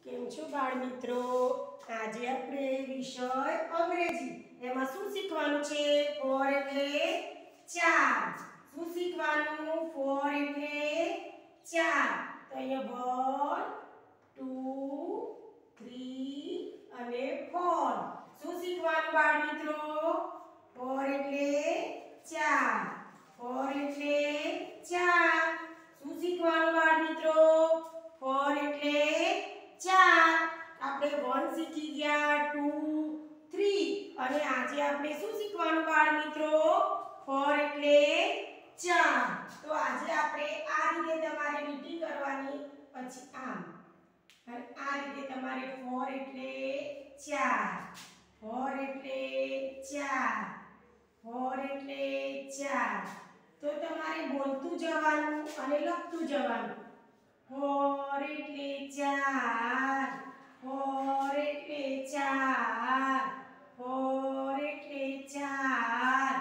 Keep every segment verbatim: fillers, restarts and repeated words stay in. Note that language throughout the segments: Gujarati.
કેમ છો બાળ મિત્રો? આજે આપણે વિષય અંગ્રેજી એમાં શું શીખવાનું છે? ફોર એટલે ચાર. શું શીખવાનું? ફોર એટલે ચાર. તો અહીંયા વન ટુ થ્રી અને ફોર. શું શીખવાનું બાળ મિત્રો? ફોર એટલે ચાર. ફોર એટલે ચાર. શું શીખવાનું બાળ મિત્રો? ફોર એટલે ચાર. આપણે વન શીખી ગયા, ટુ, થ્રી અને આજે આપણે શું શીખવાનું બાળ મિત્રો? ફોર એટલે ચાર. તો આજે આપણે આ રીતે તમારે લીટી કરવાની, પછી આમ અને આ રીતે તમારે ફોર એટલે ચાર, ફોર એટલે ચાર, ફોર એટલે ચાર. તો તમારે બોલતું જવાનું અને લખતું જવાનું. ફોર એટલે ચાર, ફોર એટલે ચાર, ફોર એટલે ચાર.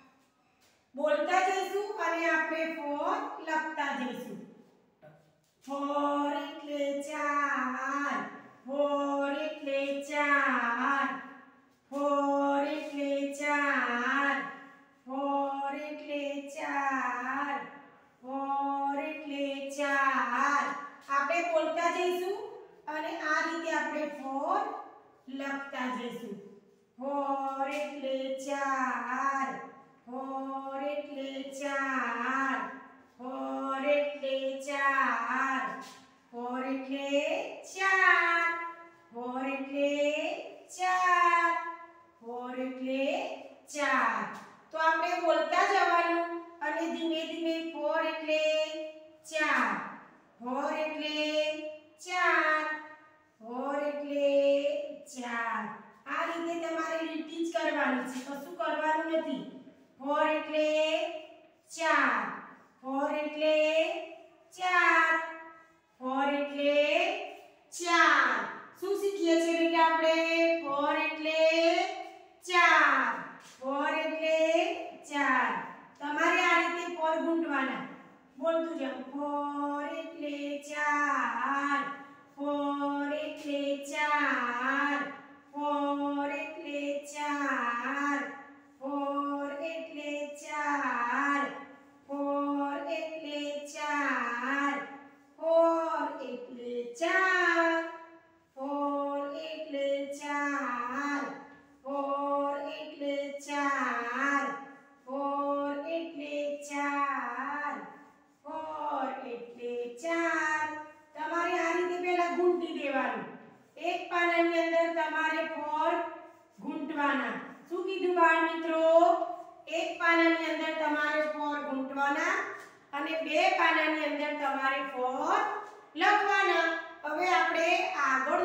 બોલતા જઈશું અને આપણે ફોર લખતા જઈશું. ફોર એટલે ચાર, ફોર એટલે ચાર, ફોર એટલે ચાર, ફોર એટલે ચાર, ફોર એટલે ચાર. આપણે બોલતા જઈશું અને આ રીતે આપણે ફોર લખતા જઈશું. ફોર એટલે ચાર, ફોર એટલે ચાર, ફોર એટલે ચાર, ફોર એટલે ચાર, ફોર એટલે ચાર, ફોર એટલે ચાર. તો આપણે બોલતા જવાનું અને ધીમે ધીમે ફોર એટલે ચાર, ફોર એટલે ચાર, ફોર એટલે ચાર. આ રીતે તમારે લીટી જ કરવાની છે, કશું કરવાનું નથી. ફોર એટલે ચાર, ફોર એટલે ચાર, ફોર એટલે ચાર. શું શીખીએ છીએ બેટા આપણે? ફોર એટલે ચાર, ફોર એટલે ચાર. તમારે આ રીતે ફોર ગૂંથવાના. બોલતું જાવ. ફોર એટલે ચાર, ફોર એટલે ચાર, ફોર એટલે ચાર, ફોર એટલે ચાર, ફોર એટલે ચાર, ફોર એટલે ચાર, ફોર એટલે ચાર, ફોર એટલે ચાર, ફોર એટલે ચાર, ફોર એટલે ચાર. તમારે આ રીતે પહેલા ગૂંથી દેવાનું. એક પાનાની અંદર તમારે ફોર ગૂંથવાના. શું કીધું બાળ મિત્રો? એક પાનાની અંદર તમારે ફોર ગૂંથવાના અને બે પાનાની અંદર તમારે ફોર લખવાના. હવે આપણે આગળ